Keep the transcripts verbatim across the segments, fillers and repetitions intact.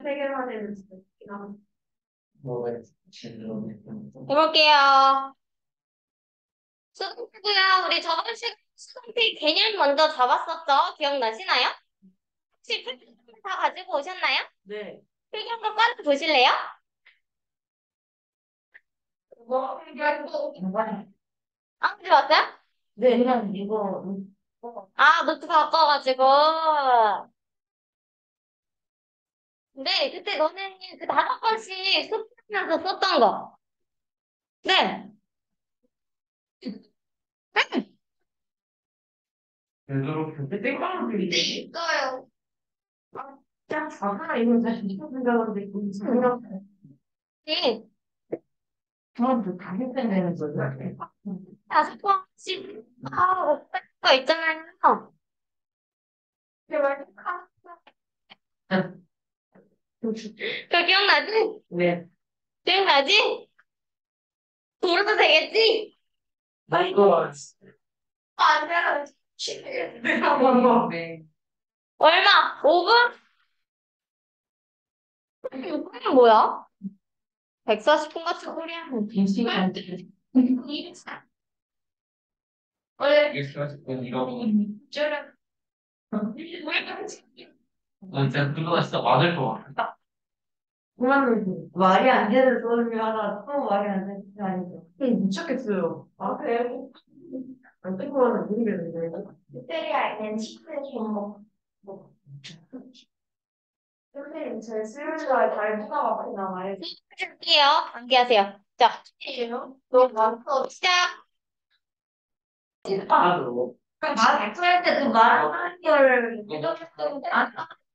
세 개만 되는 진짜 웃긴 하네. 해볼게요. 수동태고요. 우리 저번 시간에 수동태 개념 먼저 잡았었죠? 기억나시나요? 혹시 필기물 다 가지고 오셨나요? 네. 필기 한번 꺼내 보실래요? 뭐, 안 가져왔어요? 네, 그냥 이거, 아, 노트 바꿔가지고. 근데 그때 너네 그 다섯 번씩 습득하면서 썼던 거. 네. 네. 되도록 그때 땡깡을 빌리지. 있어요. 짱 작아, 이거 다시 무슨 생각하는데, 이거 무슨 생각, 네. 저한테 다 힘들다는 거죠. 다섯 번씩. 아, 못할 거 있잖아요. 제발 축하. 그 기억나지? 네. 기억나지? 불어도 되겠지? 나 이거, 안 돼. 네. 얼마? 오 분? 육 분이 뭐야? 백사십 분 같은 소리야. 빈시간 원래 이건 이거 쩌는 너 진짜 그거 진짜 맞을 것 같아. 그러면 말이 안 되는 소리 하나 또 말이 안 되는 게 아니죠. 미쳤겠어요. 아 그래요? 안 뜬거는 모르겠는데. 롯데리아 있는 치킨의 종목. 선생님 제 수요일날 달고나 맛이 나와요. 할게요. 암기하세요. 자, 너무 많어. 시작. 아, 그러고. 말 발표할 때 그 말하는 걸 안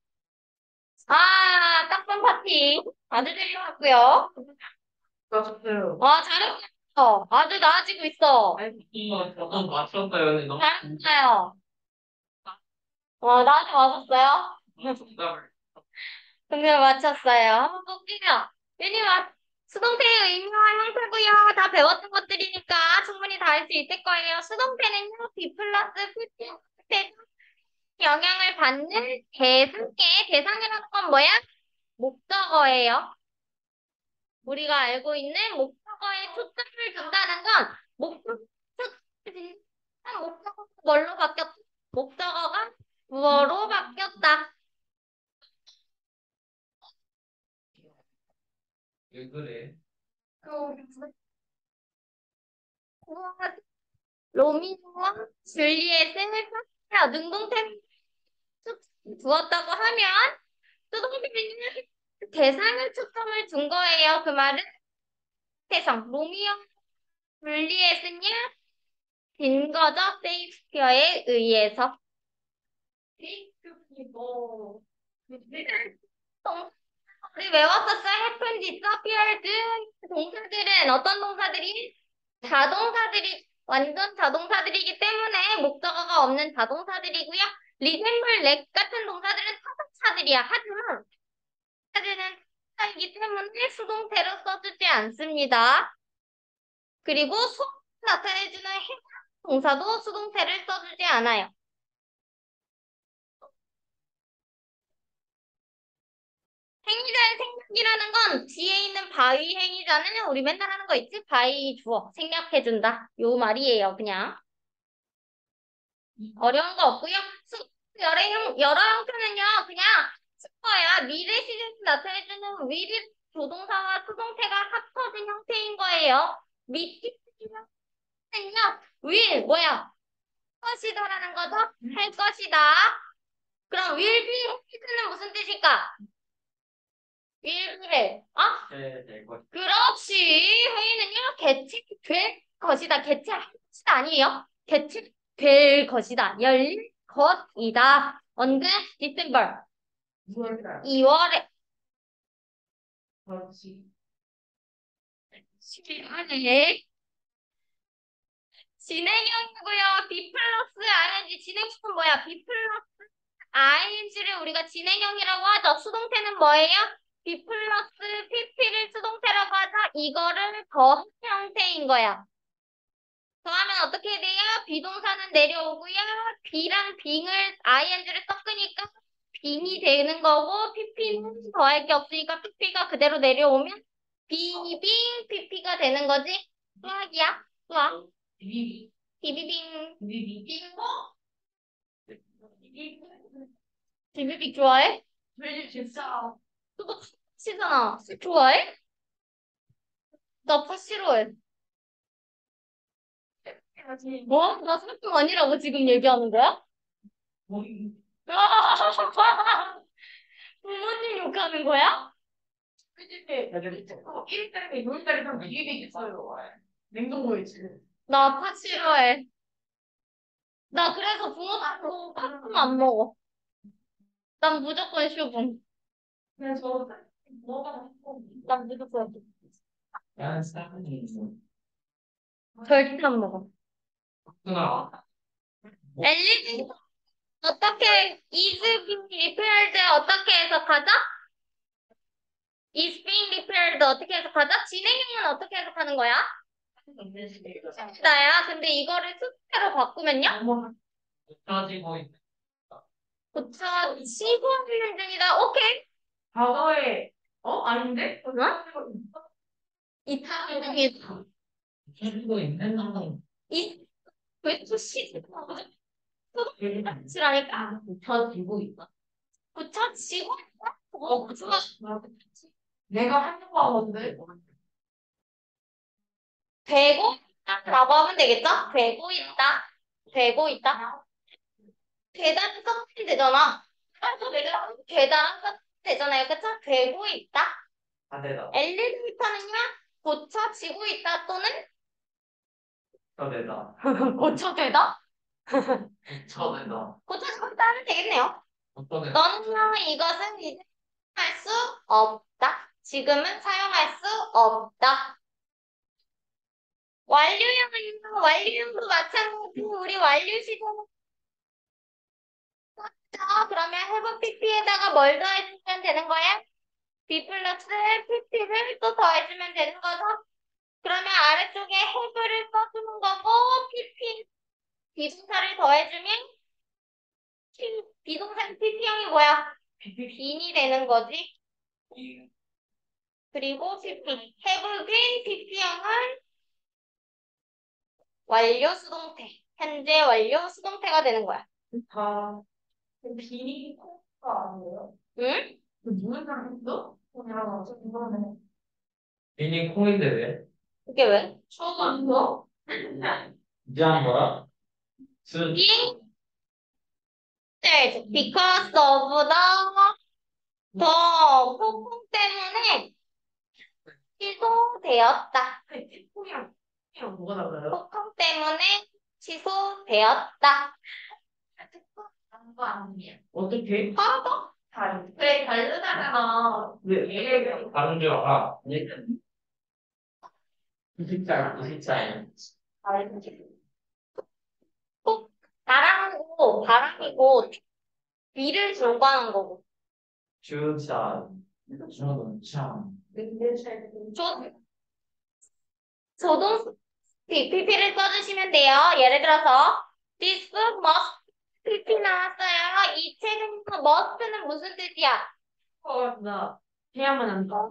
아, 딱밤 파티. 아주 재미났고요. 나셨어요. 아, 잘했어요. 아주 나아지고 있어. 이거 저도 맞췄어요. 너무 잘했어요. 어, 나한테 맞았어요? 정답을. 정말 맞췄어요. 한번 볼게요. 왜냐면 수동태의 의미와 형태고요. 다 배웠던 것들이니까 충분히 다 할 수 있을 거예요. 수동태는요, B 플러스 대 영향을 받는 대상계, 대상이라는 건 뭐야? 목적어예요. 우리가 알고 있는 목적어에 초점을 둔다는 건 목적, 목적어가 뭘로 바뀌었다? 목적어가 주어로 바뀌었다. 왜 그래? 그 로미오와 줄리엣을 사랑하여 능동태 두었다고 하면 수동태는 대상을 초점을 둔 거예요. 그 말은 대상. 로미오, 줄리엣은요 빈 거죠. 셰익스피어에 의해서. 셰익스피어. 우리 외웠었어. happened, disappeared. 동사들은 어떤 동사들이? 자동사들이 완전 자동사들이기 때문에 목적어가 없는 자동사들이고요. resemble, like 같은 동사들은 타동사들이야. 하지만 사들은 타이기 때문에 수동태로 써주지 않습니다. 그리고 소를 나타내주는 행 동사도 수동태를 써주지 않아요. 행위자의 생략이라는 건 뒤에 있는 바위 행위자는 우리 맨날 하는 거 있지? 바위 주어 생략해준다. 요 말이에요. 그냥 어려운 거 없고요. 수- 여러, 형, 여러 형태는요. 그냥 스퍼야. 미래 시제를 나타내주는 will 조동사와 수동태가 합쳐진 형태인 거예요. 미래 시제는요. will 뭐야? 것이다라는 거죠? 할 것이다. 그럼 will be 하는 무슨 뜻일까? will be 어? 네, 될 것. 그렇지. 회의는요, 개최될 것이다. 개최할 것이다. 아니에요. 개최될 것이다. 열릴 것이다. 언제? 디셈버. 이월달. 이월에. 그렇지. 십일월에. 진행형이고요. B 플러스 아이엔지. 진행형은 뭐야? B 플러스 아이엔지를 우리가 진행형이라고 하죠. 수동태는 뭐예요? B 플러스 피피를 수동태라고 하죠. 이거를 더한 형태인 거야. 더하면 어떻게 돼요? 비동사는 내려오고요. B랑 빙을 아이엔지를 섞으니까 빈이 되는 거고 피피는 더할 게 없으니까 피피가 그대로 내려오면 비빙 피피가 되는 거지. 수학이야. 수학. 비비. 비비빙. 비비. 빙고? 비비빙 좋아해? 왜 진짜. 그거 치잖아. 좋아해? 나 푸 싫어해. 뭐? 나 슬픔 아니라고 지금 얘기하는 거야? 뭐, 부모님 욕하는 거야? 그치? 일 달에 육 달에 좀 비비 있어요. 냉동고에 지금. 나 파 싫어해. 나 그래서 붕어 팥도 팥은 안 먹어. 난 무조건 슈붕. 그냥 저 뭐가 난 무조건. 야, 사람이 있어. 절대 안 먹어. 누나. 엘리지 어떻게 is being repaired 어떻게 해석하죠? is being repaired 어떻게 해석하죠? 진행형은 어떻게 해석하는 거야? 나야. 근데 이거를 수태로 바꾸면요? 너무 떨어지고 있는. 고쳐지고 있는 중이다. 오케이. 과거에 어 아닌데? 어? 이타는 중이다. 떨어지고 있는 상황. 이 왜또 시? 고쳐지라니까. 고쳐지고 있다. 고쳐지고 있다. 어, 고쳐. 내가 하는 거 같은데. 되고 있다라고 하면 되겠죠? 되고 있다. 되고 있다. 되다는 써도 되잖아. 되다는 써도 되잖아요. 그쵸? 되고 있다. 안 되다. 엘리베이터는요, 고쳐지고 있다 또는 더 되다. 고쳐되다? 처음에다. 고쳐지고 있다 하면 되겠네요. 어떤 애? 너는요, 이것은 이제 할 수 없다. 지금은 사용할 수 없다. 완료형은요, 완료형도 마찬가지. 우리 완료 시간은 자, 그러면 have pp에다가 뭘 더해주면 되는 거야? b 플러스 pp를 또 더해주면 되는 거죠? 그러면 아래쪽에 have를 써주는 거고 pp 비동사를 더해주면 P- 비동사 pp형이 뭐야? 빈이 되는 거지. 그리고 pp have been pp형은 완료 수동태 현재 완료 수동태가 되는 거야. 다 비리 코가 아니에요? 응? 그 누군 사람 했어? 그냥 어차피 이거는 비니 콩인데 왜? 그게 왜? 처음 왔어? 이제 한 거야? 수 being dead because of the 더 폭풍 때문에 취소되었다. 콩이랑 콩이랑 뭐가 달라요? 폭풍 때문에 취소되었다. 그거 아니야. 어떻게? 바로 다른. 그래 다르다잖아. 왜 얘가 다른 줄 알아? 얘는 이십자야 이십자야. 꼭 바람이고 바람이고 비를 절과하는 거고. 주차. 주차. 조, 조동 pp를 써주시면 돼요. 예를 들어서 this book must pp 나왔어요. 이 책은 must는 무슨 뜻이야? 어, 나 해야만 한다.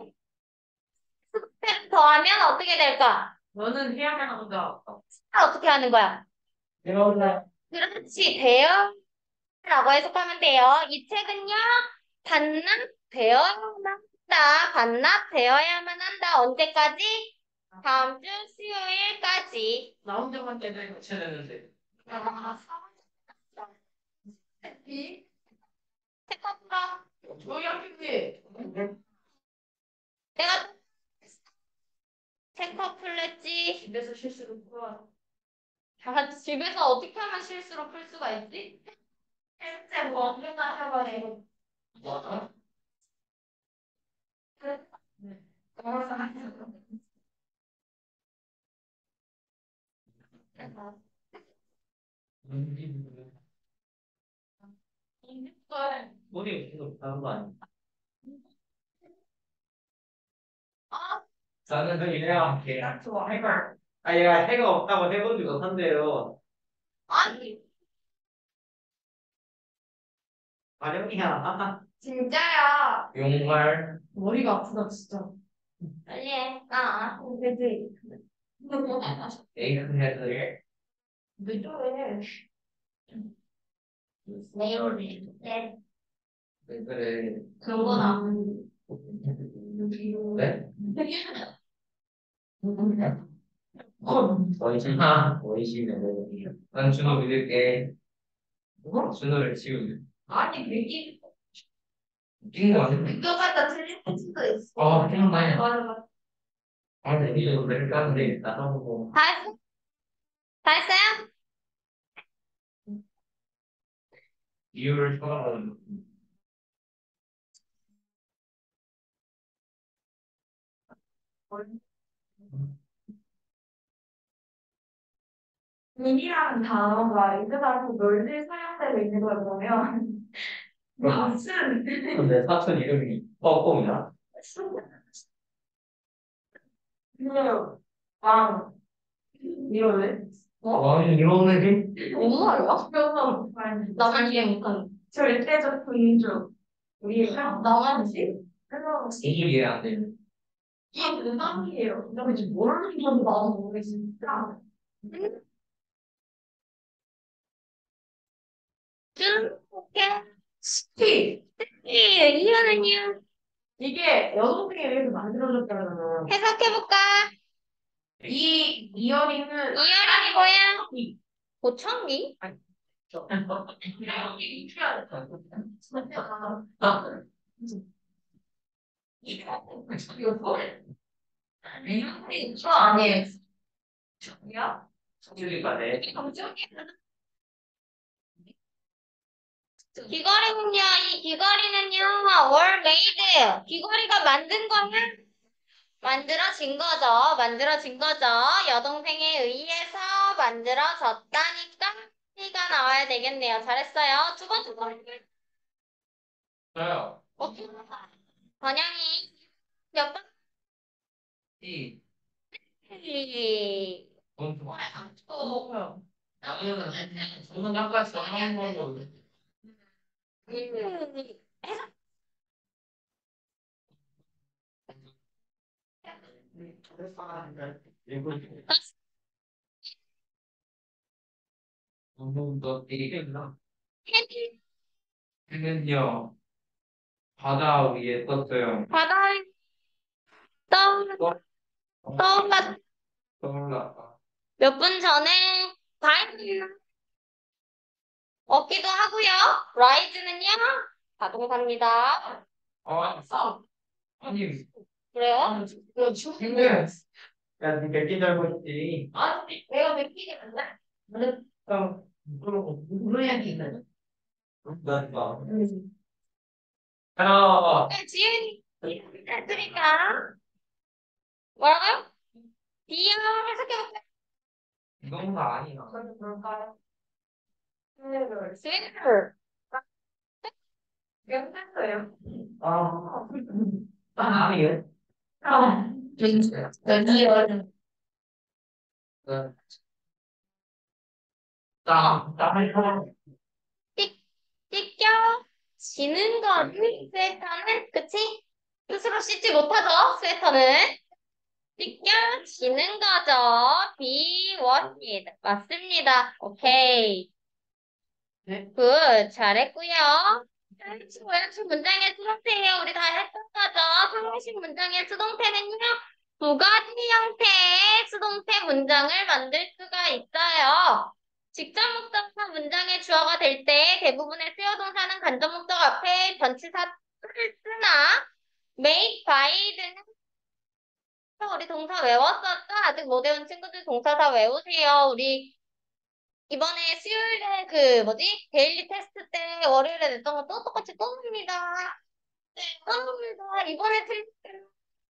를 더하면 어떻게 될까? 너는 해야만 한다. 어떻게 하는 거야? 내가 원래 그렇지, 되어라고 해석하면 돼요. 이 책은요, 반납되어야만 한다. 반납되어야만 한다. 언제까지? 다음 주 수요일까지. 나 혼자만 때문에 고쳐야 되는데. 이? 책과 풀어. 조용히 하겠지. 내가 책과 풀랬지. 집에서 실수로 풀어. 다 집에서 어떻게 하면 실수로 풀 수가 있지? 실제 뭐 언젠가 해봐요. 뭐야? 네. 머리 계속 다른 거 아니야? 아, 나는 그 얘랑 걔랑 좋아 해가 아 얘가 해가 없다고 해본 적 없던데요. 아니, 가령이야. 진짜야. 용말. 머리가 아프다, 진짜. 빨리 해. 아. 그지? 에이크헤드. 왜 저래? 내일 네. 왜 그래? 그거나. 네? 원심아. 원심이. 난 준호 믿을게. 뭐? 준호를 지우게. 아니, 되게 웃긴 거 아니야? 그거마다 틀린 수도 있어. 어, 생각나요. 맞아, 맞아. 아, 근데 이거 왜 까는데 나가보고. 다 했어? 다 했어요? 이유를 찾아보는. 민이라는 단어가 이그다에서 널리 사용되고 있는 걸 보면 무슨 근데 사촌 이름이 뻐꼼이야? 그냥 왕 이러네. 와, 이런 애기? 뭔 말이야? 그래서 나만 이해 못하는. 절대적 군주 우리 나만 지 그래서 이게 이해 안 돼. 이게 무당이에요. 근데 이제 모르는 건지 나도 모르겠어. 진짜. 쭉 볼게. 스티 예, 이거는요. 이게 여동생에 의해서 만들어졌다잖아. 해석해볼까? 이 이어링은 이어링이 뭐야? 이 보청기? 이거 아니에요. 야? 성질이가 내. 귀걸이는요, 이 귀걸이는요, 월 메이드. 귀걸이가 만든 거야? 만들어진 거죠. 만들어진 거죠. 여동생에 의해서 만들어졌다니까 C가 나와야 되겠네요. 잘했어요. 두 번째 거. 저요. 어, 번영이 몇 번? 이. 이. 돈 좋아. 어. 나는 저는 아까 전화한 걸로. 음. 너무 더 되겠나? 해는 해는요 바다 위에 떴어요. 바다에 떠, 떠 떠올랐 떠올랐다. 몇 분 전에 다이나 없기도 하고요. 라이즈는요, 자동사입니다. 아, 써. 아니, 그래요? 이거 죽 근데 야, 니 몇 개 잘못 있지? 아니, 내가 느끼게 된다. 어, 그럼 모르겠는데. 나 봐. 응. 하나, 네, 지은이 했으니까 뭐라고요? 디어 해석해볼게요. 이건 아니야. 그건 뭘까요? 스웨를 스웨터. 괜찮어요. 아, 아, 아니에요. 아, 여기요. 땀, 땀을 타. 찢, 찢겨 지는 거는 스웨터는 그치? 스스로 씻지 못하죠, 스웨터는. 찢겨 지는 거죠. be washed. 맞습니다. 오케이. 네. 굿, 잘했고요. 상호식 문장의 수동태예요. 우리 다 했던 거죠. 상호식 문장의 수동태는요. 두 가지 형태의 수동태 문장을 만들 수가 있어요. 직접 목적어 문장의 주어가 될 때 대부분의 수요 동사는 간접 목적 앞에 전치사를 쓰나 make, by 등은 우리 동사 외웠었죠? 아직 못 외운 친구들 동사 다 외우세요. 우리 이번에 수요일에 그 뭐지? 데일리 테스트 때 월요일에 냈던 거 또 똑같이 또 납니다. 네, 또 납니다. 이번에 틀립니다.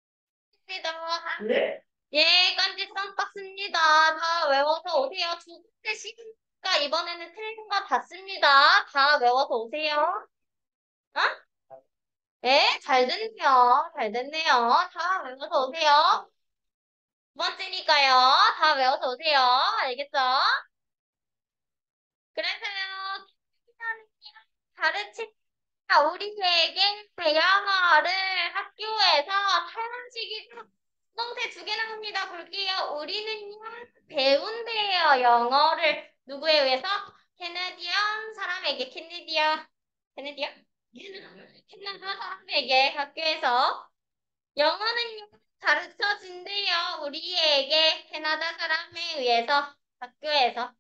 네? 예, 깐지 쌈박습니다. 다 외워서 오세요. 두 번째 시간이니까 이번에는 틀린 거 다 씁니다. 다 외워서 오세요. 어? 예, 잘 됐네요. 잘 됐네요. 다 외워서 오세요. 두 번째니까요. 다 외워서 오세요. 알겠죠? 그래서요. 가르치 우리에게 영어를 학교에서 사용식이 수동태 두 개 나옵니다. 볼게요. 우리는요, 배운대요. 영어를 누구에 의해서? 캐네디언 사람에게, 캐네디아, 캐네디아? 캐나다 사람에게 학교에서 영어는요, 가르쳐진대요. 우리에게 캐나다 사람에 의해서 학교에서.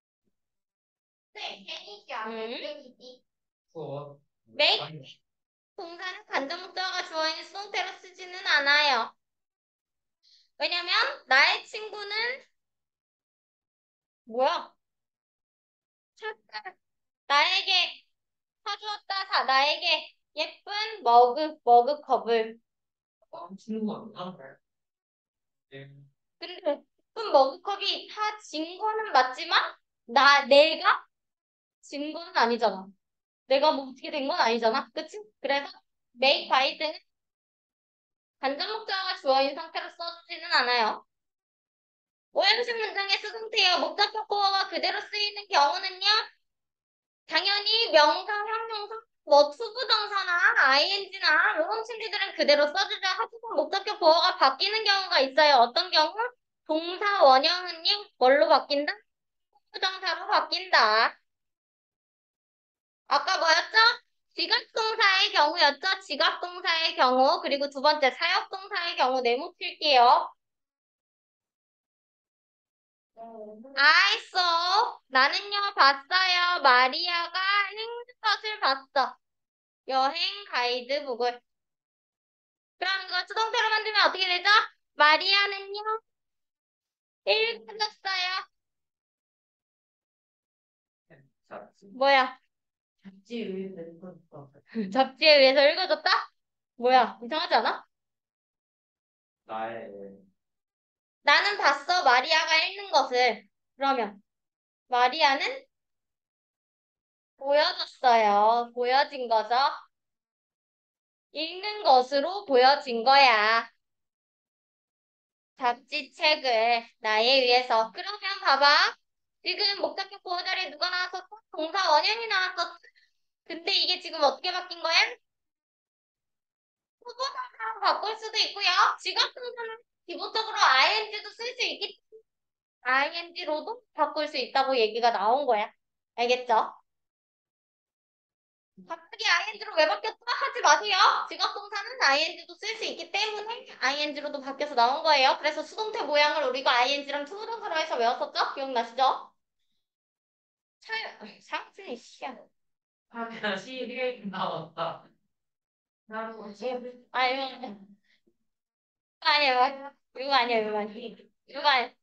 네, 음. 수업. make 동사는 간접 목적어가 주어있는 수동태로 쓰지는 않아요. 왜냐면 나의 친구는 뭐야? 착각. 나에게 사주었다. 사 나에게 예쁜 머그 머그컵을. 어, 친구가 누구한테? 네. 근데 예쁜 머그컵이 다 진 거는 맞지만 나 내가 진 거는 아니잖아. 내가 뭐 어떻게 된 건 아니잖아. 그치? 그래서 make by 등은 간접 목적어가 주어인 상태로 써주지는 않아요. 오형식 문장의 수동태여 목적격 보어가 그대로 쓰이는 경우는요. 당연히 명사, 형용사, 뭐 투부정사나 아이엔지나 이런 친구들은 그대로 써주죠. 하지만 목적격 보어가 바뀌는 경우가 있어요. 어떤 경우? 동사 원형은요. 뭘로 바뀐다? 투부정사로 바뀐다. 아까 뭐였죠? 지각동사의 경우였죠? 지각동사의 경우. 그리고 두 번째 사역동사의 경우 네모 칠게요. I saw. 나는요, 봤어요. 마리아가 읽는 것을 봤어. 여행 가이드북을. 그럼 이거 수동태로 만들면 어떻게 되죠? 마리아는요, 읽었어요. 잡지. 뭐야? 잡지에 의해서 읽었어. 잡지에 의해서 읽어줬다? 뭐야? 이상하지 않아? 나의 나는 봤어. 마리아가 읽는 것을. 그러면 마리아는 보여줬어요. 보여진 거죠? 읽는 것으로 보여진 거야. 잡지책을 나에 의해서. 그러면 봐봐. 지금 목적격 보호 자리에 누가 나왔었어? 동사 원형이 나왔었어. 근데 이게 지금 어떻게 바뀐 거야? 후보자로 바꿀 수도 있고요. 지각 동사는 기본적으로 아이엔지도 쓸 수 있기 때문에 아이엔지로도 바꿀 수 있다고 얘기가 나온 거야. 알겠죠? 갑자기 아이엔지로 왜 바뀌었어? 하지 마세요. 지각 동사는 아이엔지도 쓸 수 있기 때문에 아이엔지로도 바뀌어서 나온 거예요. 그래서 수동태 모양을 우리가 아이엔지랑 투부정사로 해서 외웠었죠? 기억나시죠? 차, 상준이 씨야. 하면 시계 나왔다. 나는 뭐지? 아니요, 아니요, 이거 아니에요, 이거 아니에요. 이거 아니에요.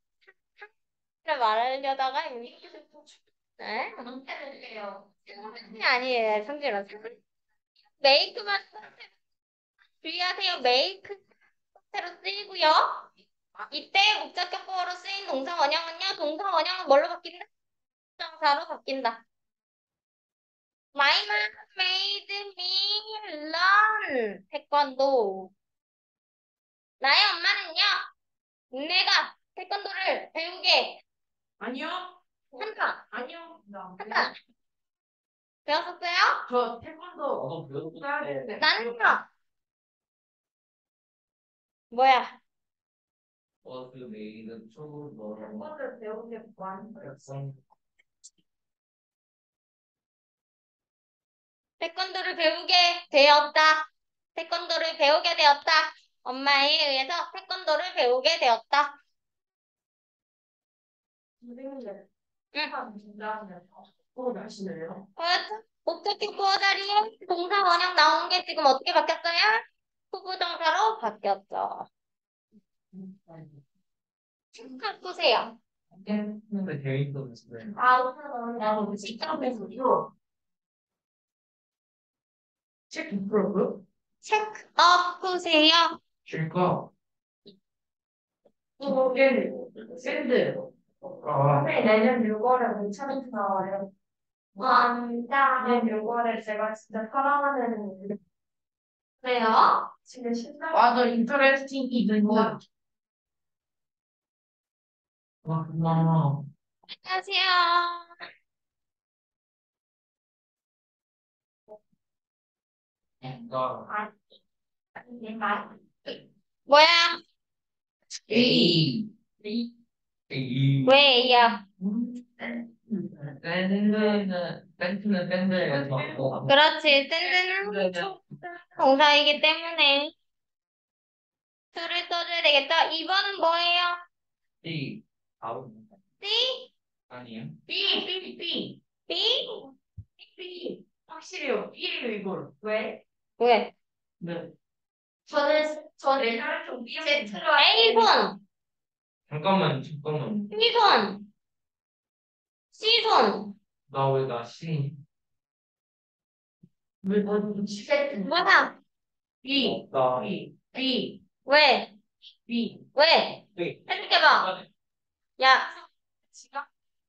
말하려다가 이게 네? 상준이 아니에요, 상준아. 메이크만 주의하세요. 메이크 형태로 쓰이고요. 이때 목적격 보어로 쓰인 동사 원형은요. 동사 원형은 뭘로 바뀐다? 동사로 바뀐다. My mom made me learn 태권도. 나의 엄마는요. 내가 태권도를 배우게 아니요. 한다. 아니요. 나. 한다. 배웠었어요? 저 태권도 어, 배웠어. 해야 되는데. 나는요. 뭐야? 어, 그 메일은 초보 뭐 태권도 배운 게 많이 약성 태권도를 배우게 되었다. 태권도를 배우게 되었다. 엄마에 의해서 태권도를 배우게 되었다. 선생님들. 응. 진짜 꼭 하시네요. 보였죠? 목적격 보어 자리에 동사 원형 나온 게 지금 어떻게 바뀌었어요? 후부정사로 바뀌었죠. 체크 보세요. 했는데 재밌었는데 아, 우선 나도 직장에서도 책 프로그? 체크 업 보세요. 쉴까? 이게 샌드. 아, 선생님 내년 유월에 괜찮은 나와요. 완다. 내년 유월에 제가 진짜 사랑하는 그래요? 지금 신나. 맞아, 인터레스팅 이든가. 와, 고마워. 안녕하세요. 나 뭐야? A A 왜 A야? 밴드는 밴드는 밴드에 그렇지. 샌드는 동사이기 때문에 to를 써줘야 되겠죠? 이 번은 뭐예요? B 바로 C? 아니에요? B, B, B, B? B. 확실해요. B예요, 이걸. 왜? 왜? 네. 저는, 저는 옛날에 좀 Z로 A손, 잠깐만 잠깐만 B손, C손. 나 왜 나 C 왜, 뭐, Z. 뭐야? B, 나 B, B, 왜? B. 왜? B 해줄게봐. 야, 지금?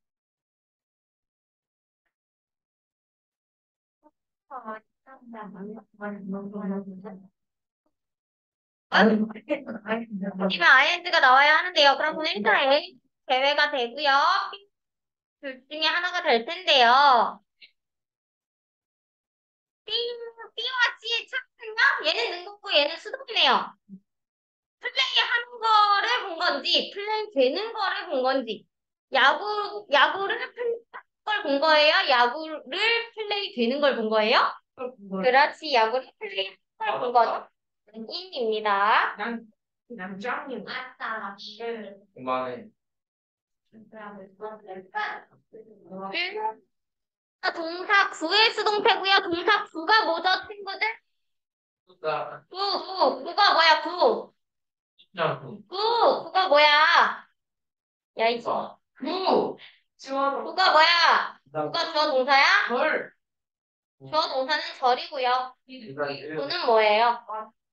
이면 아이엔지가 나와야 하는데요. 그럼 일단 A 제외가 되고요. 둘 중에 하나가 될 텐데요. B, B와 C의 차이는요? 얘는 능동고 얘는 수동이네요. 플레이 하는 거를 본 건지, 플레이 되는 거를 본 건지. 야구, 야구를 플레이 걸본 거예요? 야구를 플레이 되는 걸 본 거예요? 그렇지, 야구를 플레이 걸 본 거죠. 인입니다. 난, 난 짱이요. 맞다. 그만해 동사 구의 수동태고요. 동사 구가 뭐죠, 친구들? 숫자 구, 구, 구가 뭐야, 구. 숫자 구 구, 구가 뭐야? 야, 이 구. 구. 지원. 구가 뭐야? 구가 주어 동사야? 걸. 주어 동사는 절이고요. 네가 이를 구는 뭐예요?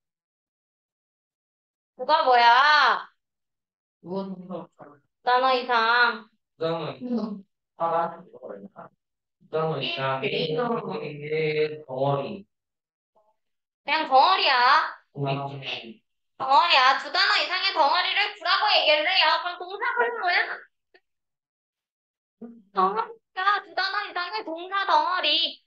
구가 뭐야? 무언가. 단어 이상. 부담은 하나 부담은 이상 이게 덩어리 그냥 덩어리야. 우리 덩어리야. 두 단어 이상의 덩어리를 구라고 얘기를 해요. 그럼 동사가 뭐야? 덩어리야. 두 단어 이상의 동사 덩어리.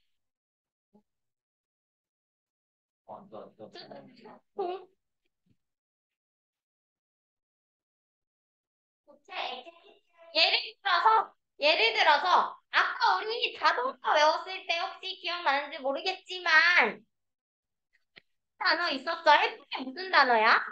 동, 예를 들어서, 예를 들어서, 아까 우리 자동차 외웠을 때 혹시 기억나는지 모르겠지만, 단어 있었어. 해프게 무슨 단어야?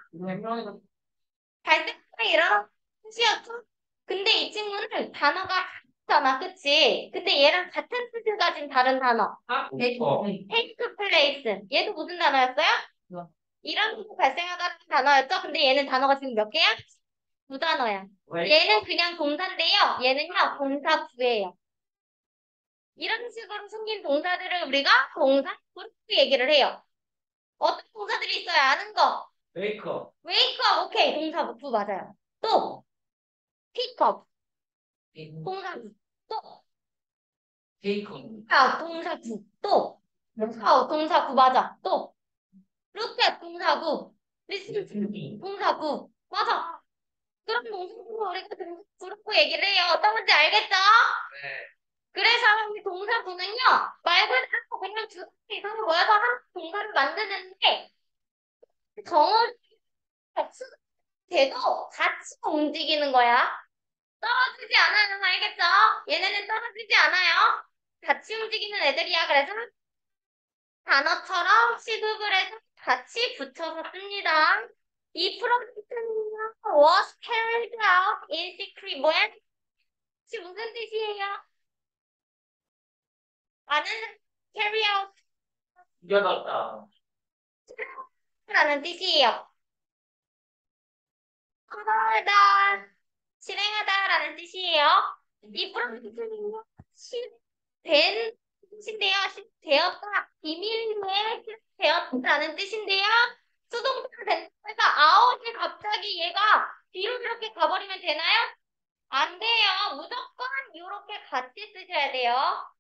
발생이 일어난 뜻이었죠? 근데 이 친구는 단어가 같잖아, 그치? 근데 얘랑 같은 뜻을 가진 다른 단어. 아, 어. 테이크 플레이스. 얘도 무슨 단어였어요? 뭐? 이런 거 발생하다는 단어였죠? 근데 얘는 단어가 지금 몇 개야? 두 단어야. 왜? 얘는 그냥 동사인데요. 얘는요, 동사 구예요. 이런 식으로 생긴 동사들을 우리가 동사 구로 얘기를 해요. 어떤 동사들이 있어요? 아는 거. 메이크업 웨이크업, 오케이. 동사 구 맞아요. 또, 픽업, 동사 구. 또, 테이크업 아, 동사 구. 또, 어, 동사 구 맞아. 또, look at 동사 구. listen 동사 구. 맞아. 그럼 동사 구 우리가 동사 구라고 얘기를 해요. 어떤 건지 알겠죠? 네 그래서 우리 동사 구는요, 말고 하고 그냥 두 개 이상을 모여서 한 동사를 만드는데, 정을 걔도 같이 움직이는 거야. 떨어지지 않아요. 알겠죠? 얘네는 떨어지지 않아요. 같이 움직이는 애들이야. 그래서 단어처럼 시급을 해서 같이 붙여서 씁니다. 이 프로젝트는요, was carried out in secret. 뭐야? 혹시 무슨 뜻이에요? 아는 carry out 이겨졌다 라는 뜻이에요. 하다, 실행하다라는 뜻이에요. 이 프로젝트는요, 된 뜻인데요. 되었다, 비밀리에 되었다는 뜻인데요. 수동태가 된다고 아웃이 갑자기 얘가 뒤로 이렇게 가버리면 되나요? 안 돼요. 무조건 이렇게 같이 쓰셔야 돼요.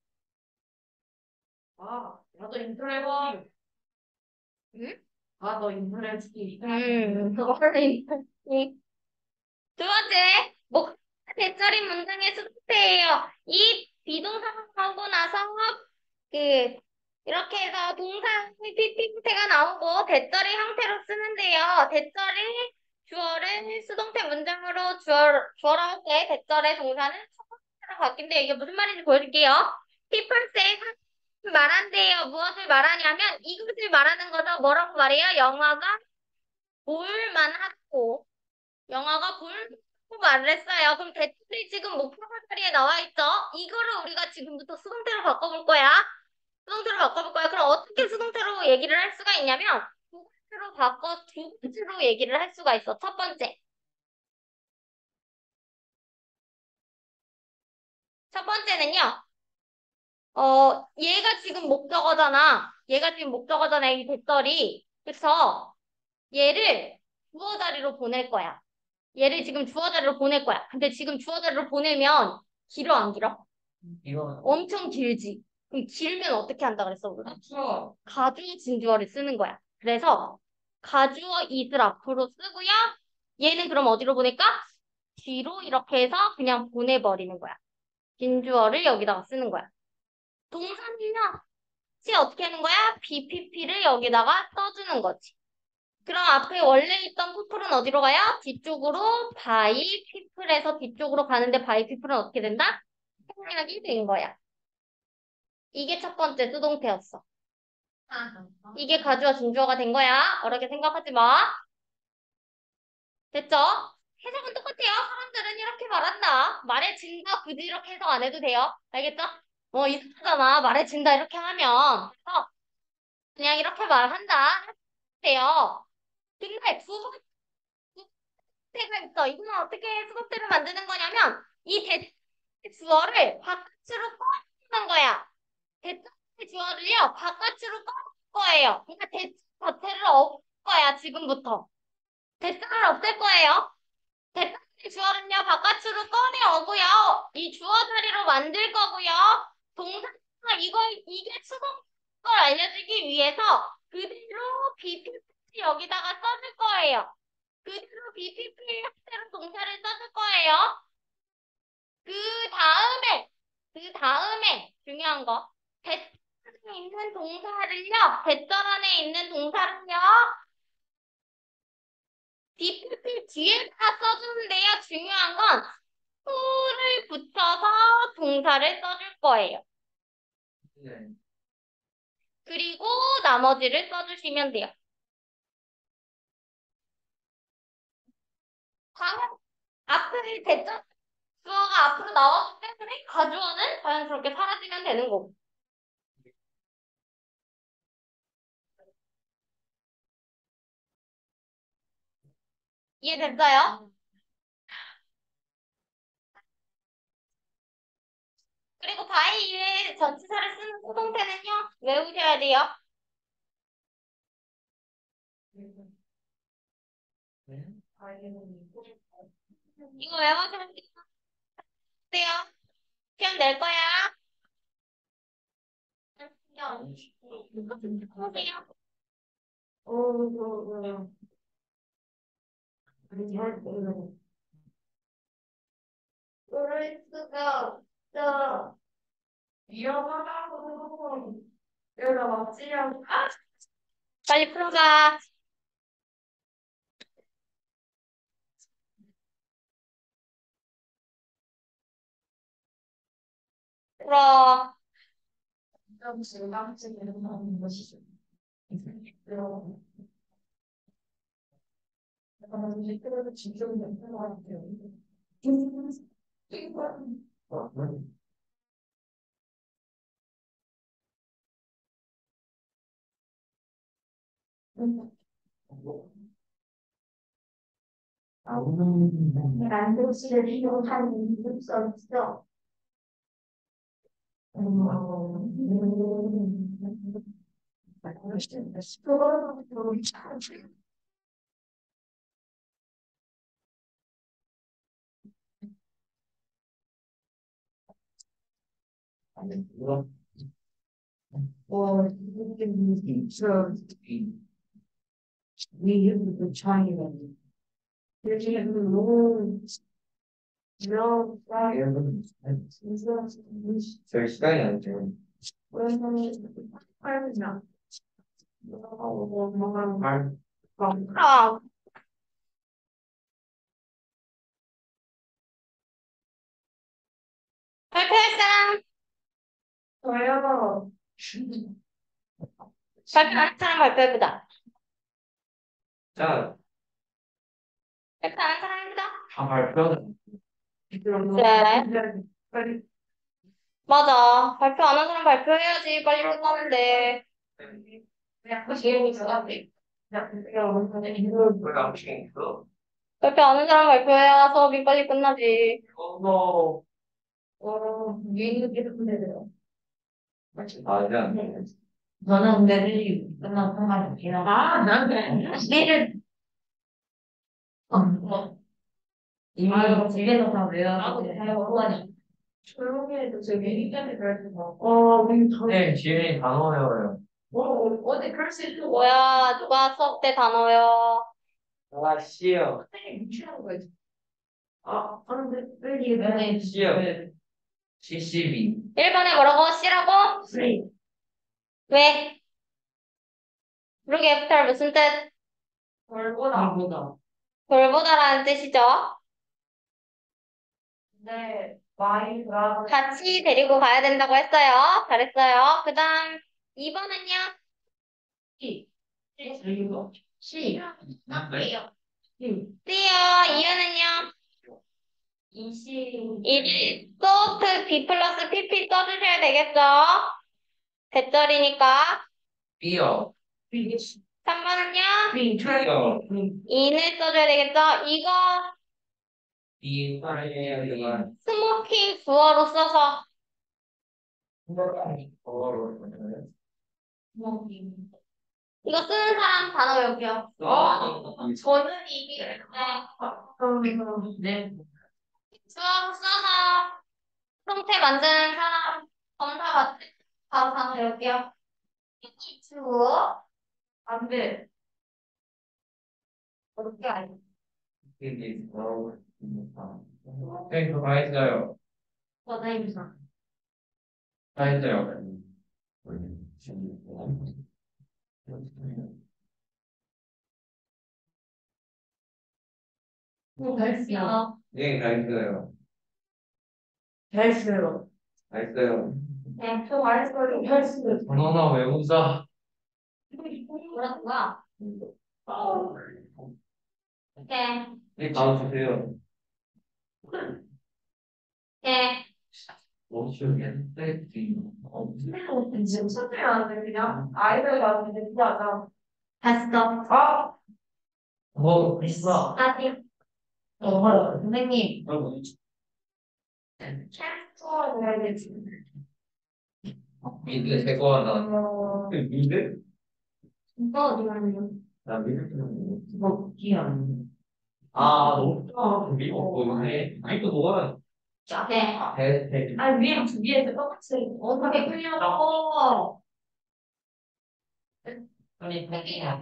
아, 나도 인터넷 봐. 응? 아, 너 인터넷 스킬. 음, 그거를 두 번째, 목 대절인 문장의 수동태예요. 이 비동사가 하고 나서 그 이렇게 해서 동사 피피 형태가 나오고 대절의 형태로 쓰는데요. 대절이 주어를 수동태 문장으로 주어, 주어로 할 때 대절의 동사는 수동태로 바뀐대요. 이게 무슨 말인지 보여줄게요. people say 말한대요. 무엇을 말하냐면 이것을 말하는 거죠. 뭐라고 말해요? 영화가 볼만 하고 영화가 볼 말을 했어요. 그럼 대출이 지금 목표가 자리에 나와 있죠? 이거를 우리가 지금부터 수동태로 바꿔볼 거야. 수동태로 바꿔볼 거야. 그럼 어떻게 수동태로 얘기를 할 수가 있냐면 두 가지로 바꿔 두 가지로 얘기를 할 수가 있어. 첫 번째. 첫 번째는요. 어, 얘가 지금 목적어잖아. 얘가 지금 목적어잖아. 이 대절이. 그래서 얘를 주어 자리로 보낼 거야. 얘를 지금 주어 자리로 보낼 거야. 근데 지금 주어 자리로 보내면 길어 안 길어? 이거 엄청 길지. 그럼 길면 어떻게 한다 그랬어, 우리가? 추워. 가주어 진주어를 쓰는 거야. 그래서 가주어 is를 앞으로 쓰고요. 얘는 그럼 어디로 보낼까? 뒤로 이렇게 해서 그냥 보내버리는 거야. 진주어를 여기다가 쓰는 거야. 동사는요. 시 어떻게 하는 거야? 비피피를 여기다가 써주는 거지. 그럼 앞에 원래 있던 피플은 어디로 가요? 뒤쪽으로 바이 피플에서 뒤쪽으로 가는데 바이 피플은 어떻게 된다? 생략이 된 거야. 이게 첫 번째 수동태였어. 이게 가주어 진주어가 된 거야. 어렵게 생각하지 마. 됐죠? 해석은 똑같아요. 사람들은 이렇게 말한다. 말해진다. 굳이 이렇게 해석 안 해도 돼요. 알겠죠? 뭐 이상하잖아. 말해진다 이렇게 하면. 그래서 그냥 이렇게 말한다. 돼요. 근데 두 번째가 있어. 이거는 어떻게 수동태를 만드는 거냐면 이 대 주어를 바깥으로 꺼내는 거야. 대체 주어를요 바깥으로 꺼낼 거예요. 그러니까 대체 자체를 없앨 거야 지금부터. 대체를 없앨 거예요. 대체 주어는요 바깥으로 꺼내오고요. 이 주어 자리로 만들 거고요. 동사가 이거 이게 수동 걸 알려주기 위해서 그대로 비피피 여기다가 써줄 거예요. 그대로 비피피 형태로 동사를 써줄 거예요. 그 다음에 그 다음에 중요한 거 대절 안에 있는 동사를요 대절 안에 있는 동사를요 비피피 뒤에다 써주는데요 중요한 건 to를 붙여서 동사를 써줄 거예요. 네. 그리고 나머지를 써주시면 돼요. 방금 앞에 대절 주어가 앞으로 나왔기 때문에 가주어는 자연스럽게 사라지면 되는 거고. 이해됐어요? 그리고 바이 이외에 전치사를 쓰는 수동태는요, 외우셔야 돼요. 네. 이거 외워주면 돼요. 시험 낼 거야. 시험. 해보세요. 어, 어, 어. 그럴 수가 없어. 위험하다고. 내가 막지라고. 빨리 풀어가. 풀어. 좀 실감증 일어나는 것이죠. 그럼 내가 이제 그래도 진정이 되는 것 같아요. 란도시를 이용하는 이유 없어. 이거 Or so we use the China. There's a no, no, 여러분 저 시간이 안 돼요. 왼손이 팔면. 말. 그럼. 발표할 사람. 저요. 발표하는 사람 발표해보자. 자, 발표하는 사람 해보자. 다 발표. 네. 빨리. 맞아. 발표 안 한 사람 발표해야지. 빨리 끝나는데. 그냥 지금이 저한테. 그냥 내가 오늘 이걸 왜 아무튼 있어? 발표 안 한 사람 발표해야 수업이 빨리 끝나지. 어머. 어, 유인을 계속 보내요. 맞아. 저는 근데 일이 끝나고 상관이 없긴 하고. 아, 나는 일을. 어, 이미 집에서 다 외워서 상관이 조용히 해도 저기 일자리 별수 어, 우리 저. 네, 지은이 단어 외워요. 어, 어디 그럴 수 있어. 뭐야, 누가 수업 때 단어요. 아, 씨요. 선생님 유치하는 거지. 아, 근데 왜 이게 씨요. 칠십이. 일 번에 뭐라고? C라고? 왜? 왜? 그러게 애프터 무슨 뜻? 별보다. 보다. 별보다라는 뜻이죠. 네, 마이가 같이 데리고 가야 된다고 했어요. 잘했어요. 그 다음 이 번은요? 시. 그리고 시. 왜요? 시. C요. 이유는요? 이시. 일 소프트 B 플러스 피피 써주셔야 되겠죠? 대절이니까. B요. 비. 삼 번은요? 비. B요. 인을 써줘야 되겠죠? 이거 B 사랑해요. 스모킹 주어로 써서 어로. 이거 쓰는 사람 단어 외우기요. 어. 저는 이게 네. 네. 주어로 써서 형태 만드는 사람 검사 받 바로 단어 외우기요. 주어 안 돼. 어렵게 아니 이게 어. 네, 그거 다 했어요. 선생님상. 다 했어요. 됐어요. 네, 다 했어요. 됐어요. 다 했어요. 네, 저 말했어요. 됐어요. 번호나 외우자. 뭐라고요? 네, 네, 바로 주세요. 네. 뭐 쉬우겠는데? 지금 선생님 하는데 그냥 아이들 가는데 그냥 하자. 됐어. 아, 뭐 있어? 아직 어, 선생님. 어, 캡처 해야 되지. 미드 제거하다. 어, 미드? 이거 어디 가요? 나 미드 이거 기억. 아, 너무 미국 보이네. 미국 뭐야? 네. 대, 대. 아, 위에 두 개에서 똑같이. 어떻게 끌려고? 아니, 팽이야.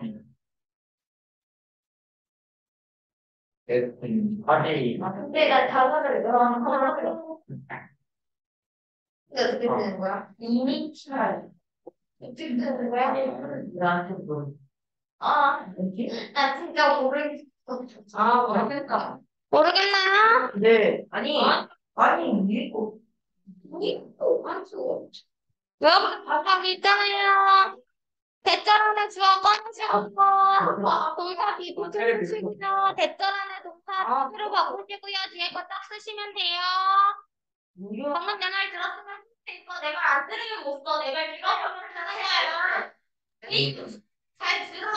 대, 아니, 아, 근데 나 단어를 너랑 하고. 이게 어떻게 되는 거야? 이미 잘. 어떻게 되는 거야? 나한테 뭐. 아, 나 진짜 모르겠어. 아, 모르겠다. 모르겠나요? 네. 아니, 아니, 이거. 이거 맞죠? 여러분 답이 있잖아요. 대절 안에 주어 꺼내시고 동사 비보조를 쓰고요. 대절 안에 동사 비로 바꾸시고요. 뒤에 거 딱 쓰시면 돼요. 무료. 방금 내 말 들었으면 이거 내 말 안 들으면 못 써. 내 말 들어보면 되는 거야. 잘 들어.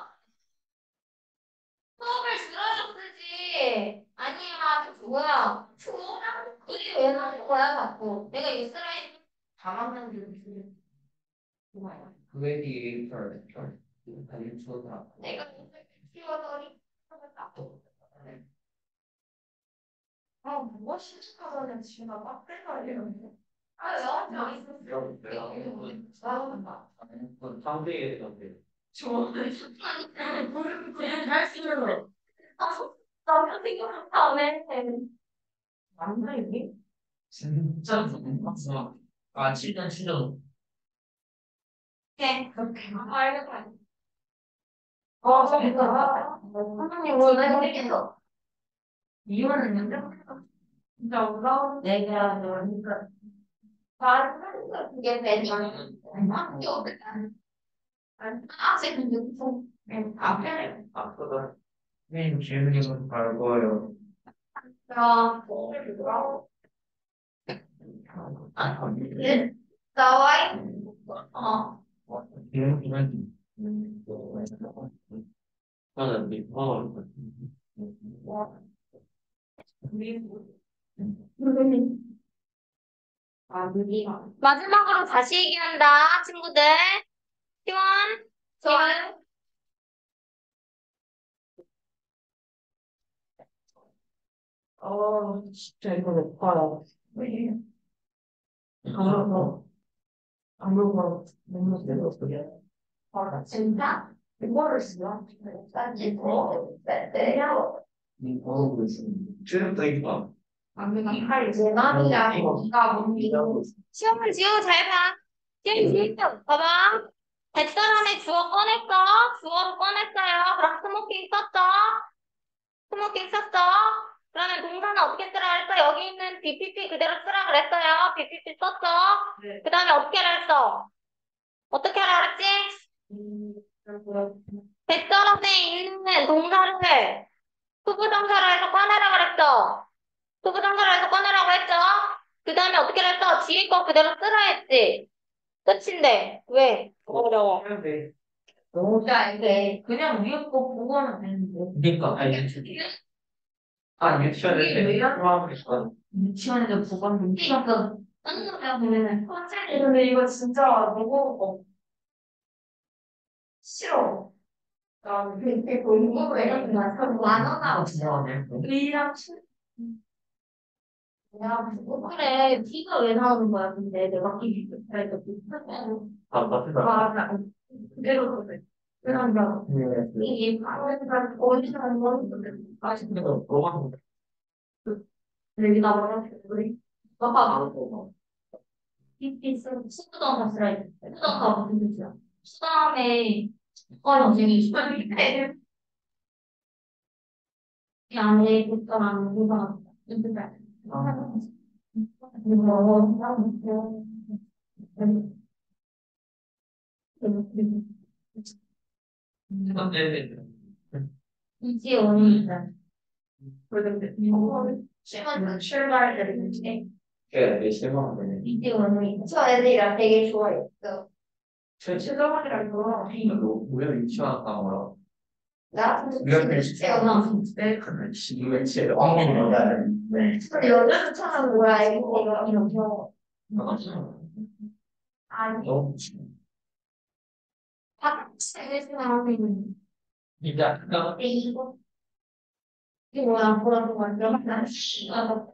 수업을 들어야 쓰지. 아니야, 뭐야. 주어랑 이게 왜 나온 거야, 자꾸. 내가 이스라엘 다 막는 게 뭐야. 그웨디 펄, 펄. 아니, 좋다. 내가 키워더니 아, 뭐 시집가서는 지금 막 빼가려고. 아, 나한테 있었어. 내가 나온다. 그건 상대에 대한데. 좋아해. 모르고 그냥 잘 쓰는 아, 나 생각 안 해. 맞나, 이게? 진짜 봤어. 아, 칠 년 칠 년. 오케이. 알겠어. 어, 진짜. 선생님, 오늘 해볼게요. 이유는 문제 진짜 올라오는 얘기야, 그러니까. 다른 그게 되면, 학교 학생은 육성, 앞에, 아까 선생님 질문이 밝고요. 자, 나와, 어, 질문은 저는 리퍼 아, 우리가. 마지막으로 다시 얘기한다, 친구들. 시원, 시원. 어, 진짜 이거 높아요. 아무거, 아무거, 너무 세웠어요. 아, 진짜? 이거를 쓰나? 딴지 더, 때려. 리퍼 출연도 있고 아무가 팔, 제나리야, 이가 뭔지. 시험을 지우 잘 봐. 지금 지금 봐봐. 뱃사람의 주어 꺼냈어. 주어로 꺼냈어요. 그럼 스모킹 썼죠. 스모킹 썼죠. 그러면 동사는 어떻게 쓰라 그랬어? 여기 있는 비피피 그대로 쓰라 그랬어요. 비피피 썼죠. 네. 그 다음에 어떻게 하라 했어? 어떻게 하라 그랬지? 음, 그렇구나. 뱃사람에 있는 동사를 투부정사로 해서 꺼내라 그랬어. 투부정사로 해서 꺼내라고 했죠. 그 다음에 어떻게 했어? 뒤에 거 그대로 쓰라 했지. 끝인데 왜? 어려워. 네. 너무 짧게. 그냥 위에 거 보고 하면 되는데. 그러니까 아니 아 유치원에 이게 왜 이러는 하고 있어. 유치원에서 보고 하면 이거 딴거야 보면은 컨셉이 근데 이거 진짜 너무 싫어. 나 그때 공부 왜 이렇게 많아? 의랑 친. 야, 뭐 그래. T가 왜 나오는 거야? 근데 내가 이 그래도 못하면 아 맞다. 아, 그대로 그래. 그러니까 이 바로니까 어디서 하는 거는 근데 뭐가 여기다 뭐라 우리 너가 이 수도원 갔으라 수도원 무슨 뜻이야? 수도원에 어 선생님이 수도원인데 이 안에 있던 누가 무슨 말? 근데 이지원이 있다. 그런데 시간 출발을 했는데 그 실망하네. 이지원이 저 애들이랑 되게 좋아했어. 저 최정원이랑 거 이거 왜 유치원 간 거야? 나 이렇게 진짜 나 네, 그러면 지금 제일 어머니가 네. 근데 여자는 찾아는 뭐야 이거 이거 이거 아니 너무 박세사는 이제 아까 이거 이거 뭐야 뭐라고 말이야 난 씨가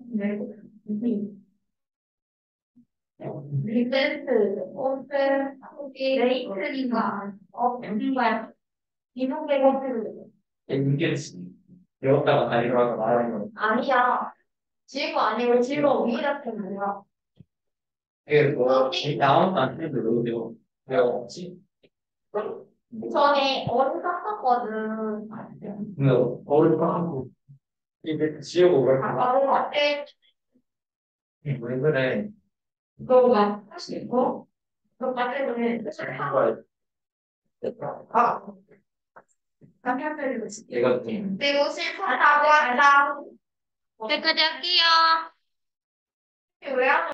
리벤트 오펜 거기 레이트인가 어 뭔가 이동백 호텔 이게 배웠다가 다니다가 말하는 거. 아니야 지금 아니고 지금 위라템 뭐야 이게 뭐 나온 안 되는데 왜 배워? 왜 없지? 전에 어른 샀었거든 근데 어릴 하고 이게 지우고 왜 바로 앞에 왜 그래? 그거가 할 수 있고 그 밖에는 이거 아 남편들이 얘가 좀 그리고 실패하고 한다 여기까지 할게요.